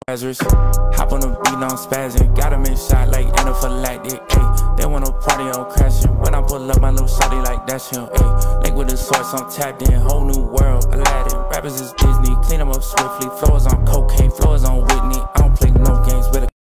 Lazarus. Hop on the beat, I'm spazzing. Got him in shot like anaphylactic. Ayy, they wanna party on crashing. When I pull up my little shawty like that's him. Ayy, link with the source, I'm tapped in. Whole new world, Aladdin. Rappers is Disney. Clean them up swiftly. Floors on cocaine, floors on Whitney. I don't play no games with a